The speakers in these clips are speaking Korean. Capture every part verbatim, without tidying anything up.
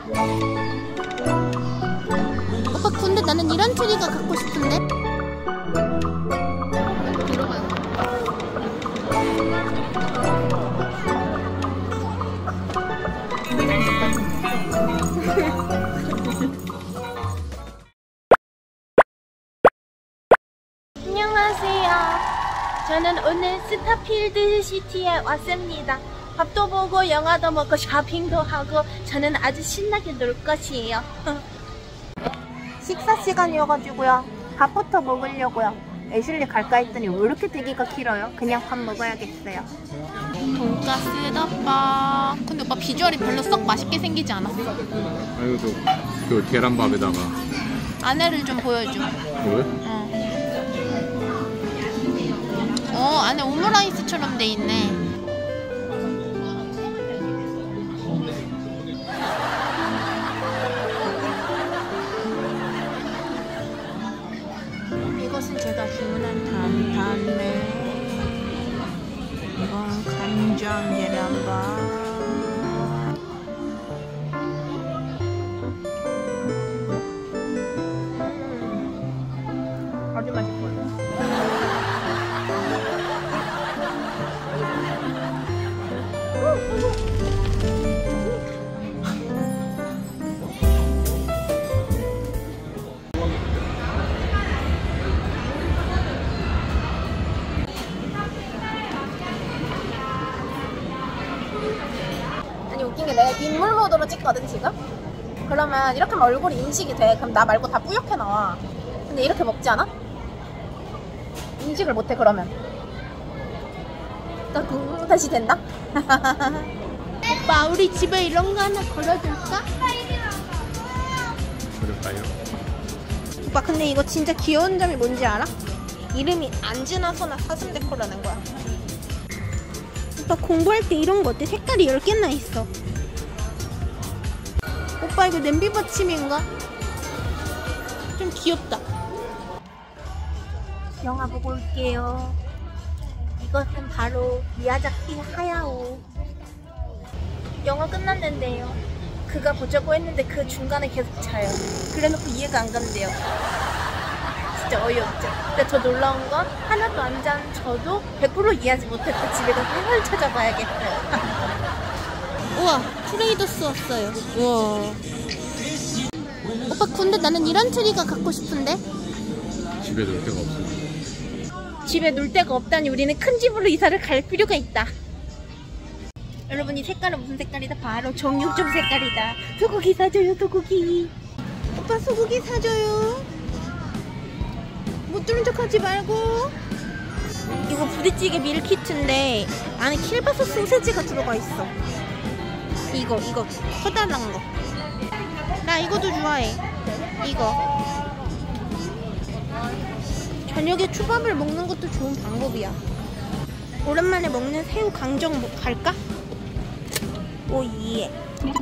오빠 근데 나는 이런 트리가 갖고 싶은데? 안녕하세요. 저는 오늘 스타필드 시티에 왔습니다. 밥도 보고 영화도 먹고 쇼핑도 하고 저는 아주 신나게 놀 것이에요. 식사 시간이어가지고요. 밥부터 먹으려고요. 애슐리 갈까 했더니 왜 이렇게 대기가 길어요? 그냥 밥 먹어야겠어요. 돈가스 덮밥. 근데 오빠 비주얼이 별로 썩 맛있게 생기지 않았어? 아이고 그 계란밥에다가 안에를 좀 보여줘. 왜? 어. 어, 안에 오므라이스처럼 돼 있네. 이것은 제가 주문한 담담네. 이건 간장 계란밥. 음, 아주 맛있어요. 아니 웃긴 게 내가 인물 모드로 찍거든 지금? 그러면 이렇게 하면 얼굴이 인식이 돼. 그럼 나 말고 다 뿌옇게 나와. 근데 이렇게 먹지 않아? 인식을 못해 그러면. 음, 다시 된다? 오빠 우리 집에 이런 거 하나 걸어둘까? 그럴까요? 오빠 근데 이거 진짜 귀여운 점이 뭔지 알아? 이름이 안지나서나 사슴데코라는 거야. 오빠 공부할 때 이런 거 어때? 색깔이 열 개나 있어. 오빠 이거 냄비 받침인가? 좀 귀엽다. 영화 보고 올게요. 이것은 바로 미야자키 하야오. 영화 끝났는데요. 그가 보자고 했는데 그 중간에 계속 자요. 그래놓고 이해가 안 간대요. 진짜 어이없죠. 근데 더 놀라운 건 하나도 안 잔 저도 백 퍼센트 이해하지 못했고 집에 가서 해설 찾아봐야겠어요. 우와, 트레이더스 왔어요. 우와. 오빠 근데 나는 이런 트리가 갖고 싶은데? 집에 놀 데가 없어. 집에 놀 데가 없다니 우리는 큰 집으로 이사를 갈 필요가 있다. 여러분 이 색깔은 무슨 색깔이다? 바로 정육점 색깔이다. 소고기 사줘요 소고기. 오빠 소고기 사줘요. 못 들은 척 하지 말고. 이거 부대찌개 밀키트인데 안에 킬바스 소세지가 들어가 있어. 이거 이거 커다란 거. 나 이것도 좋아해. 이거 저녁에 초밥을 먹는 것도 좋은 방법이야. 오랜만에 먹는 새우 강정 뭐 갈까? 오예.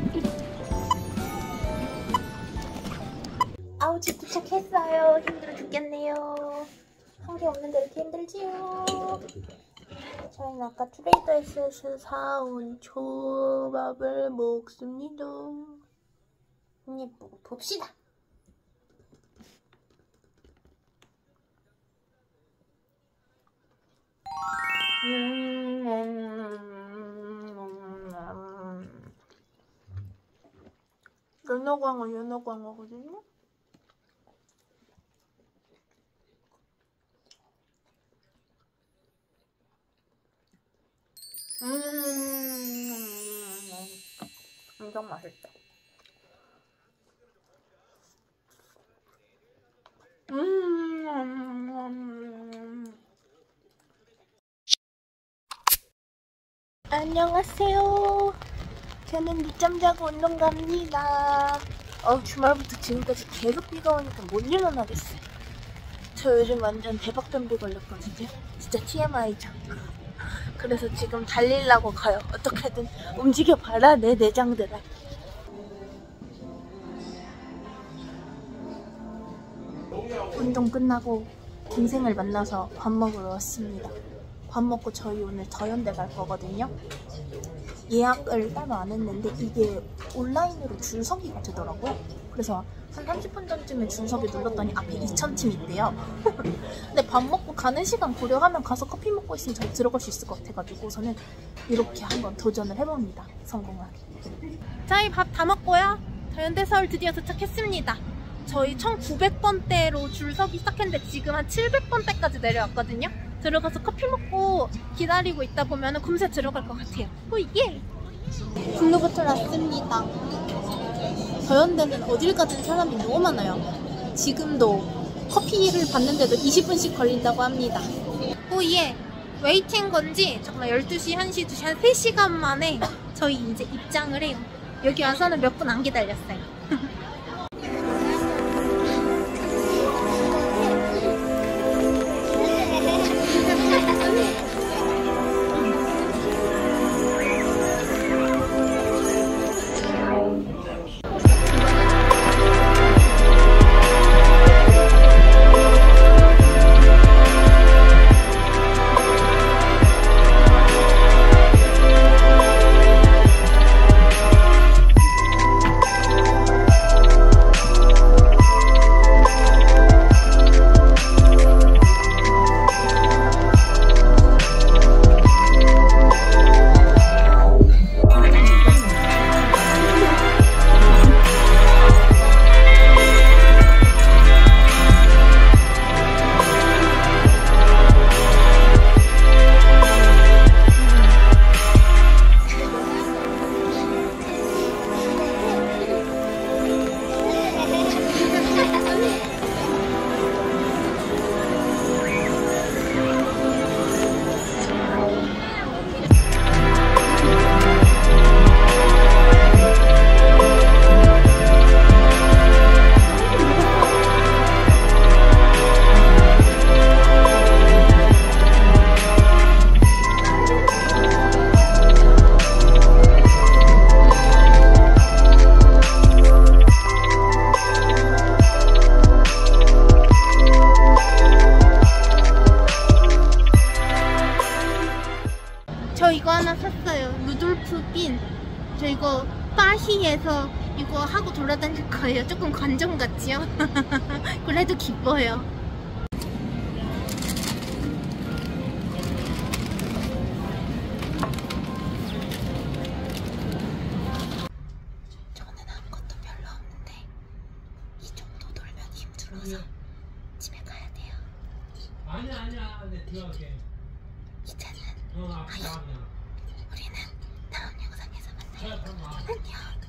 아우 집 도착했어요. 힘들어 죽겠네요. 한 개 없는데 이렇게 힘들지요. 저희는 아까 트레이더스에서 사온 초밥을 먹습니다. 예쁘고 봅시다. 음, 음, 음, 음. 연어광어 연어광어거든요. 음, 엄청 맛있다. 음. 안녕하세요. 저는 늦잠 자고 운동 갑니다. 어, 주말부터 지금까지 계속 비가 오니까 못 일어나겠어요. 저 요즘 완전 대박변비 걸렸거든요. 진짜 티엠아이죠. 그래서 지금 달리려고 가요. 어떻게든 움직여봐라 내 내장들아. 운동 끝나고 동생을 만나서 밥 먹으러 왔습니다. 밥 먹고 저희 오늘 더현대 갈 거거든요. 예약을 따로 안 했는데 이게 온라인으로 줄 서기가 되더라고요. 그래서 한 삼십 분 전쯤에 줄 서기 눌렀더니 앞에 이천 팀이 있대요. 근데 밥 먹고 가는 시간 고려하면 가서 커피 먹고 있으면 잘 들어갈 수 있을 것 같아가지고 저는 이렇게 한번 도전을 해봅니다. 성공하게. 저희 밥 다 먹고요. 현대서울 드디어 도착했습니다. 저희 천구백 번대로 줄 서기 시작했는데 지금 한 칠백 번대까지 내려왔거든요. 들어가서 커피 먹고 기다리고 있다 보면 금세 들어갈 것 같아요. 오예! 블루버틀 왔습니다. 더현대는 어딜 가든 사람이 너무 많아요. 지금도 커피를 받는데도 이십 분씩 걸린다고 합니다. 오예! 웨이팅 건지 정말 열두 시, 한 시, 두 시, 한 세 시간 만에 저희 이제 입장을 해요. 여기 와서는 몇 분 안 기다렸어요. 저 이거 하나 샀어요. 루돌프 빈. 저 이거 파시에서 이거 하고 돌아다닐 거예요. 조금 관종 같지요? 그래도 기뻐요. 저는 아무것도 별로 없는데 이 정도 놀면 힘들어서 집에 가야 돼요. 아니야 아니야 내 들어갈게. 이제는 어, 아프다. 우리는 다음 영상에서 만나요. 안녕.